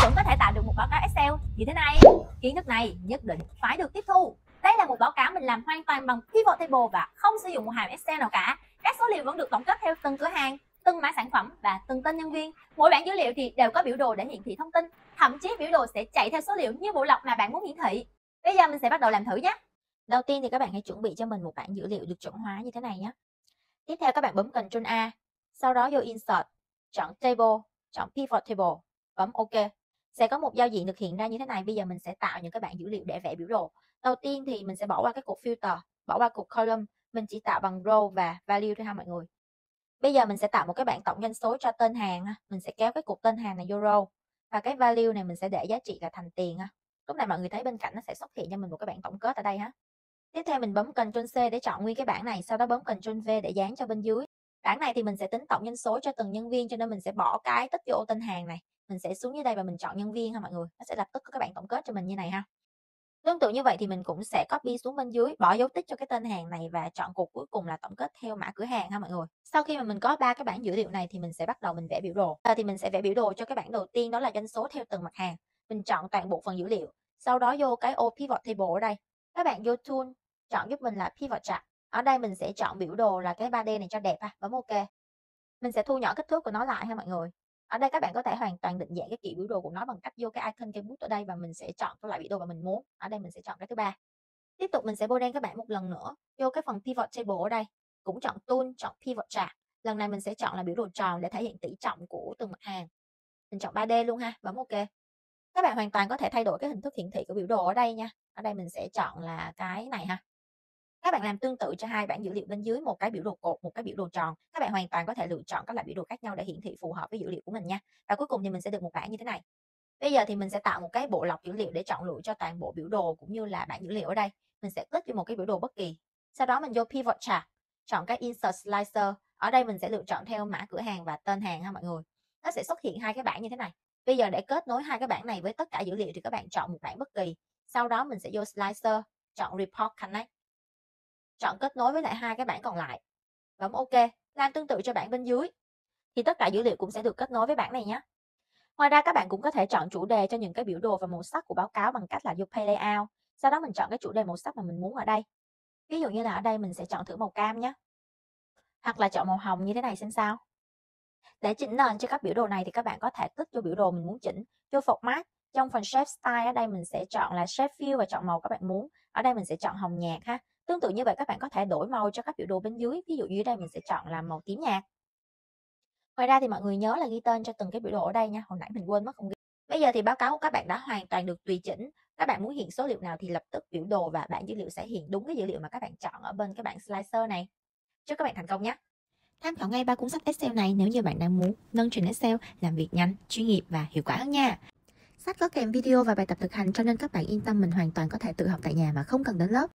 vẫn có thể tạo được một báo cáo Excel như thế này. Kiến thức này nhất định phải được tiếp thu. Đây là một báo cáo mình làm hoàn toàn bằng pivot table và không sử dụng một hàm Excel nào cả. Các số liệu vẫn được tổng kết theo từng cửa hàng, từng mã sản phẩm và từng tên nhân viên. Mỗi bảng dữ liệu thì đều có biểu đồ để hiển thị thông tin. Thậm chí biểu đồ sẽ chạy theo số liệu như bộ lọc mà bạn muốn hiển thị. Bây giờ mình sẽ bắt đầu làm thử nhé. Đầu tiên thì các bạn hãy chuẩn bị cho mình một bảng dữ liệu được chuẩn hóa như thế này nhé. Tiếp theo các bạn bấm Ctrl A, sau đó vô Insert, chọn Table, chọn Pivot Table, bấm OK. Sẽ có một giao diện được hiện ra như thế này. Bây giờ mình sẽ tạo những cái bảng dữ liệu để vẽ biểu đồ. Đầu tiên thì mình sẽ bỏ qua cái cột Filter, bỏ qua cột Column, mình chỉ tạo bằng Row và Value thôi ha mọi người. Bây giờ mình sẽ tạo một cái bảng tổng doanh số cho tên hàng. Mình sẽ kéo cái cột tên hàng này vô Row, và cái Value này mình sẽ để giá trị là thành tiền. Lúc này mọi người thấy bên cạnh nó sẽ xuất hiện cho mình một cái bảng tổng kết ở đây ha. Tiếp theo mình bấm Ctrl C để chọn nguyên cái bảng này, sau đó bấm Ctrl V để dán cho bên dưới. Bảng này thì mình sẽ tính tổng doanh số cho từng nhân viên, cho nên mình sẽ bỏ cái tích vô ô tên hàng này. Mình sẽ xuống dưới đây và mình chọn nhân viên ha mọi người. Nó sẽ lập tức có cái bảng tổng kết cho mình như này ha. Tương tự như vậy thì mình cũng sẽ copy xuống bên dưới, bỏ dấu tích cho cái tên hàng này và chọn cột cuối cùng là tổng kết theo mã cửa hàng ha mọi người. Sau khi mà mình có 3 cái bảng dữ liệu này thì mình sẽ bắt đầu mình vẽ biểu đồ. Thì mình sẽ vẽ biểu đồ cho cái bảng đầu tiên, đó là doanh số theo từng mặt hàng. Mình chọn toàn bộ phần dữ liệu. Sau đó vô cái ô Pivot Table ở đây. Các bạn vô Tool, chọn giúp mình là Pivot Chart. Ở đây mình sẽ chọn biểu đồ là cái 3D này cho đẹp ha, bấm OK. Mình sẽ thu nhỏ kích thước của nó lại ha mọi người. Ở đây các bạn có thể hoàn toàn định dạng cái kiểu biểu đồ của nó bằng cách vô cái icon cây bút ở đây và mình sẽ chọn cái loại biểu đồ mà mình muốn. Ở đây mình sẽ chọn cái thứ ba. Tiếp tục mình sẽ bôi đen các bạn một lần nữa, vô cái phần Pivot Table ở đây, cũng chọn Tool, chọn Pivot Chart. Lần này mình sẽ chọn là biểu đồ tròn để thể hiện tỷ trọng của từng mặt hàng. Mình chọn 3D luôn ha, bấm OK. Các bạn hoàn toàn có thể thay đổi cái hình thức hiển thị của biểu đồ ở đây nha. Ở đây mình sẽ chọn là cái này ha. Các bạn làm tương tự cho hai bảng dữ liệu bên dưới, một cái biểu đồ cột, một cái biểu đồ tròn. Các bạn hoàn toàn có thể lựa chọn các loại biểu đồ khác nhau để hiển thị phù hợp với dữ liệu của mình nha. Và cuối cùng thì mình sẽ được một bảng như thế này. Bây giờ thì mình sẽ tạo một cái bộ lọc dữ liệu để chọn lựa cho toàn bộ biểu đồ cũng như là bảng dữ liệu ở đây. Mình sẽ click vào một cái biểu đồ bất kỳ. Sau đó mình vô Pivot Chart, chọn cái Insert Slicer. Ở đây mình sẽ lựa chọn theo mã cửa hàng và tên hàng ha mọi người. Nó sẽ xuất hiện hai cái bảng như thế này. Bây giờ để kết nối hai cái bảng này với tất cả dữ liệu thì các bạn chọn một bảng bất kỳ. Sau đó mình sẽ vô Slicer, chọn Report Connect. Chọn kết nối với lại hai cái bảng còn lại. Bấm OK. Làm tương tự cho bảng bên dưới. Thì tất cả dữ liệu cũng sẽ được kết nối với bảng này nhé. Ngoài ra các bạn cũng có thể chọn chủ đề cho những cái biểu đồ và màu sắc của báo cáo bằng cách là vô Page Layout. Sau đó mình chọn cái chủ đề màu sắc mà mình muốn ở đây. Ví dụ như là ở đây mình sẽ chọn thử màu cam nhé. Hoặc là chọn màu hồng như thế này xem sao. Để chỉnh nền cho các biểu đồ này thì các bạn có thể click vô biểu đồ mình muốn chỉnh, vô Format. Trong phần Shape Style ở đây mình sẽ chọn là Shape Fill và chọn màu các bạn muốn. Ở đây mình sẽ chọn hồng nhạt ha. Tương tự như vậy các bạn có thể đổi màu cho các biểu đồ bên dưới. Ví dụ như đây mình sẽ chọn là màu tím nhạt. Ngoài ra thì mọi người nhớ là ghi tên cho từng cái biểu đồ ở đây nha. Hồi nãy mình quên mất không ghi. Bây giờ thì báo cáo của các bạn đã hoàn toàn được tùy chỉnh. Các bạn muốn hiện số liệu nào thì lập tức biểu đồ và bảng dữ liệu sẽ hiện đúng cái dữ liệu mà các bạn chọn ở bên cái bảng slicer này. Chúc các bạn thành công nhé. Tham khảo ngay 3 cuốn sách Excel này nếu như bạn đang muốn nâng trình Excel, làm việc nhanh, chuyên nghiệp và hiệu quả hơn nha. Sách có kèm video và bài tập thực hành cho nên các bạn yên tâm, mình hoàn toàn có thể tự học tại nhà mà không cần đến lớp.